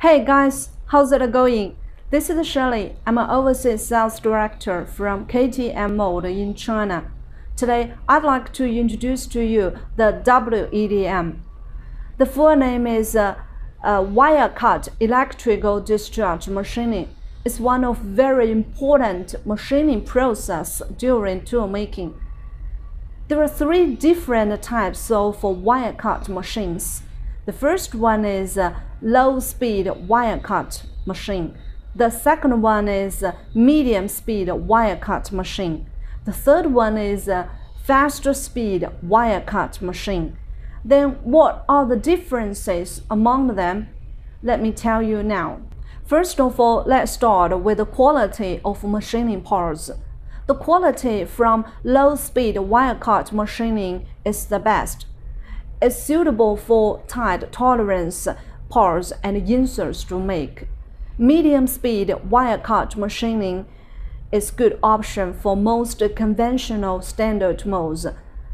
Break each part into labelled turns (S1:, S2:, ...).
S1: Hey guys, how's it going? This is Shirley. I'm an overseas sales director from KTM Mode in China. Today, I'd like to introduce to you the WEDM. The full name is wire cut electrical discharge machining. It's one of very important machining process during tool making. There are three different types of wire cut machines. The first one is low-speed wire cut machine. The second one is medium-speed wire cut machine. The third one is faster speed wire cut machine. Then what are the differences among them? Let me tell you now. First of all, let's start with the quality of machining parts. The quality from low-speed wire cut machining is the best. It's suitable for tight tolerance parts and inserts to make. Medium-speed wire cut machining is a good option for most conventional standard molds.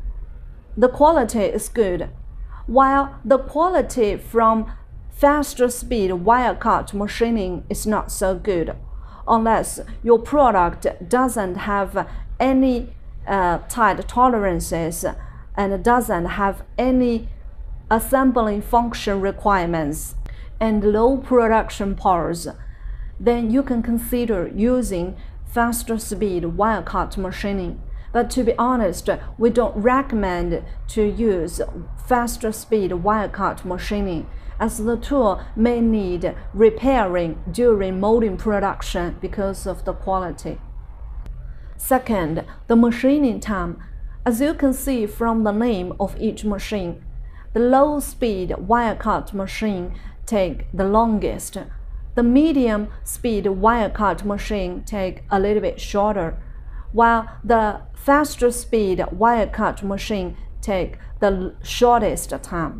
S1: The quality is good, while the quality from faster speed wire cut machining is not so good, unless your product doesn't have any tight tolerances and doesn't have any assembling function requirements and low production powers, then you can consider using faster speed wire cut machining. But to be honest, we don't recommend to use faster speed wire cut machining, as the tool may need repairing during molding production because of the quality. Second, the machining time. As you can see from the name of each machine, the low-speed wire cut machine takes the longest. The medium-speed wire cut machine takes a little bit shorter, while the faster speed wire cut machine takes the shortest time.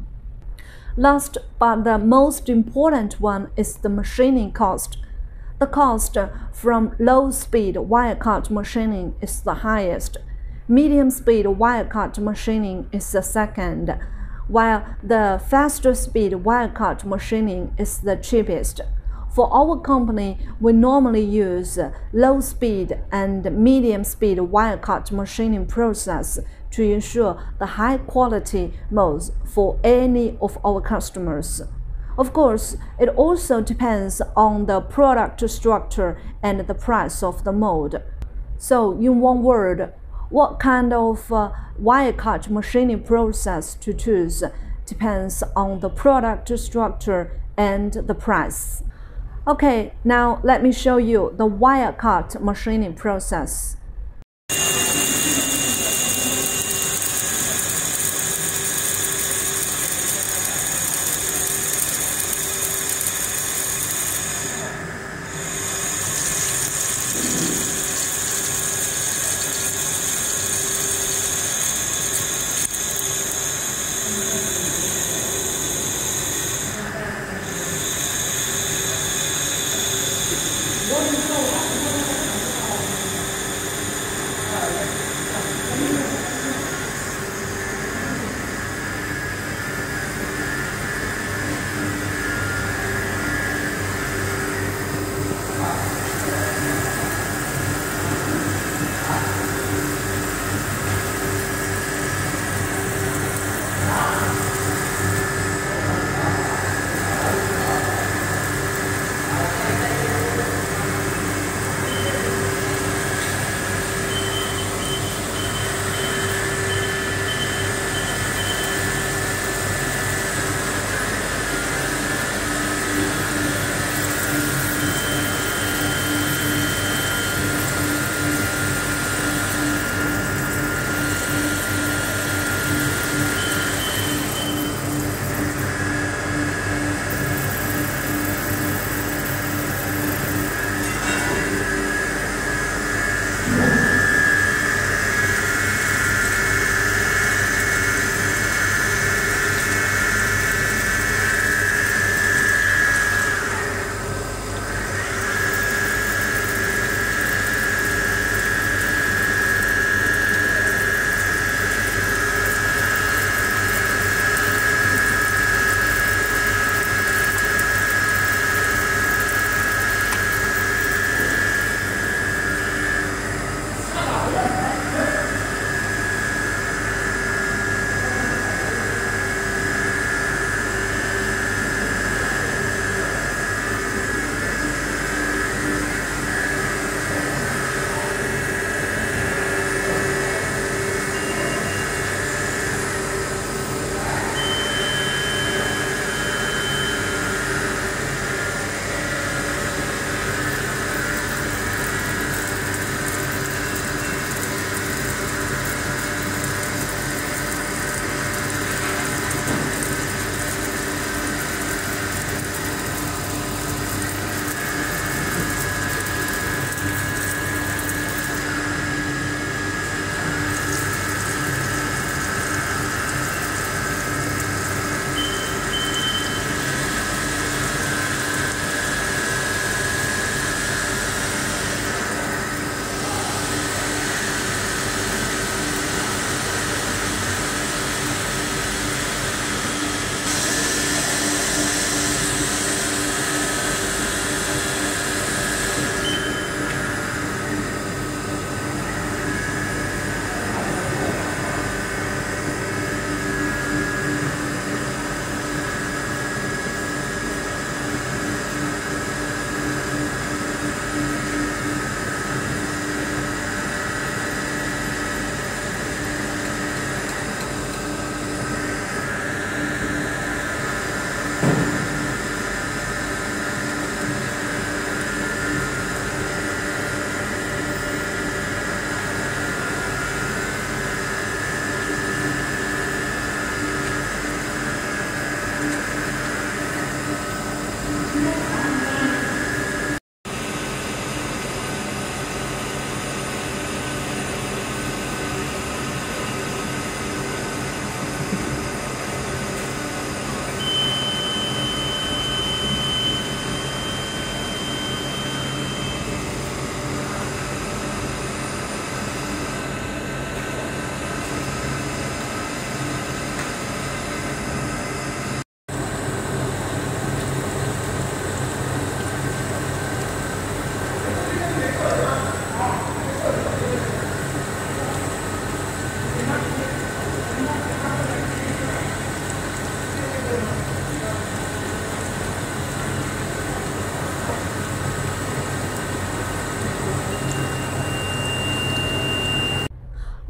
S1: Last but the most important one is the machining cost. The cost from low-speed wire cut machining is the highest. Medium-speed wire cut machining is the second, while the faster speed wire cut machining is the cheapest. For our company, we normally use low-speed and medium-speed wire cut machining process to ensure the high-quality molds for any of our customers. Of course, it also depends on the product structure and the price of the mold. So, in one word, what kind of wire cut machining process to choose depends on the product structure and the price. Okay, now let me show you the wire cut machining process.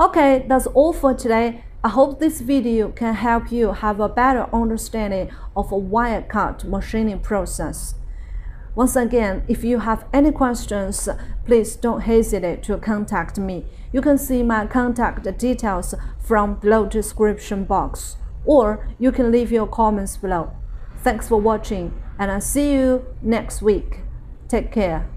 S1: Okay, that's all for today. I hope this video can help you have a better understanding of a wire cut machining process. Once again, if you have any questions, please don't hesitate to contact me. You can see my contact details from below description box, or you can leave your comments below. Thanks for watching, and I'll see you next week. Take care.